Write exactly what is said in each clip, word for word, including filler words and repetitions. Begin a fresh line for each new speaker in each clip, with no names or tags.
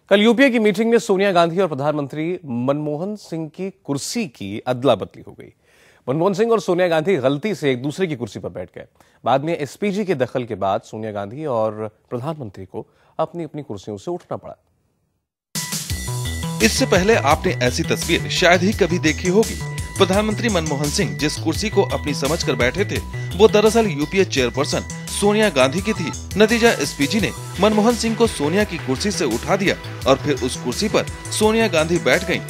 कल यूपीए की मीटिंग में सोनिया गांधी और प्रधानमंत्री मनमोहन सिंह की कुर्सी की अदला बदली हो गई। मनमोहन सिंह और सोनिया गांधी गलती से एक दूसरे की कुर्सी पर बैठ गए। बाद में एसपीजी के दखल के बाद सोनिया गांधी और प्रधानमंत्री को अपनी अपनी कुर्सियों से उठना पड़ा।
इससे पहले आपने ऐसी तस्वीर शायद ही कभी देखी होगी। प्रधानमंत्री मनमोहन सिंह जिस कुर्सी को अपनी समझकर बैठे थे, वो दरअसल यूपीए चेयरपर्सन सोनिया गांधी की थी। नतीजा एसपीजी ने मनमोहन सिंह को सोनिया की कुर्सी से उठा दिया और फिर उस कुर्सी पर सोनिया गांधी बैठ गईं।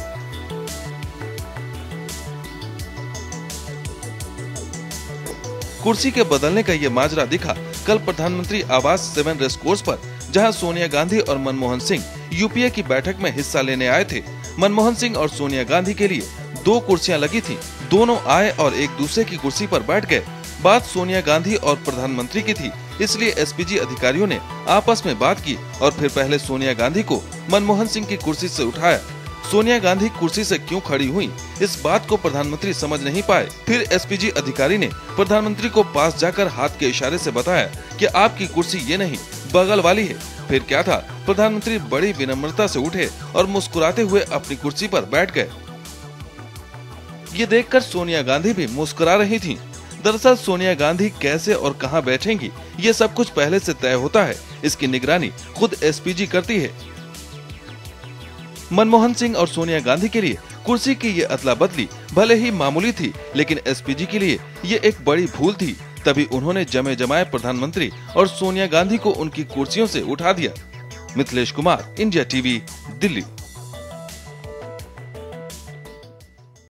कुर्सी के बदलने का ये माजरा दिखा कल प्रधानमंत्री आवास सेवन रेस कोर्स पर, जहां सोनिया गांधी और मनमोहन सिंह यूपीए की बैठक में हिस्सा लेने आए थे। मनमोहन सिंह और सोनिया गांधी के लिए दो कुर्सियां लगी थीं। दोनों आए और एक दूसरे की कुर्सी पर बैठ गए। बात सोनिया गांधी और प्रधानमंत्री की थी, इसलिए एसपीजी अधिकारियों ने आपस में बात की और फिर पहले सोनिया गांधी को मनमोहन सिंह की कुर्सी से उठाया। सोनिया गांधी कुर्सी से क्यों खड़ी हुई, इस बात को प्रधानमंत्री समझ नहीं पाए। फिर एसपीजी अधिकारी ने प्रधानमंत्री को पास जाकर हाथ के इशारे से बताया कि आपकी कुर्सी ये नहीं, बगल वाली है। फिर क्या था, प्रधानमंत्री बड़ी विनम्रता से उठे और मुस्कुराते हुए अपनी कुर्सी पर बैठ गए। ये देखकर सोनिया गांधी भी मुस्कुरा रही थीं। दरअसल सोनिया गांधी कैसे और कहां बैठेंगी, ये सब कुछ पहले से तय होता है। इसकी निगरानी खुद एसपीजी करती है। मनमोहन सिंह और सोनिया गांधी के लिए कुर्सी की ये अदला बदली भले ही मामूली थी, लेकिन एसपीजी के लिए ये एक बड़ी भूल थी। तभी उन्होंने जमे जमाए प्रधानमंत्री और सोनिया गांधी को उनकी कुर्सियों से उठा दिया। Mithilesh Kumar, India TV, Delhi.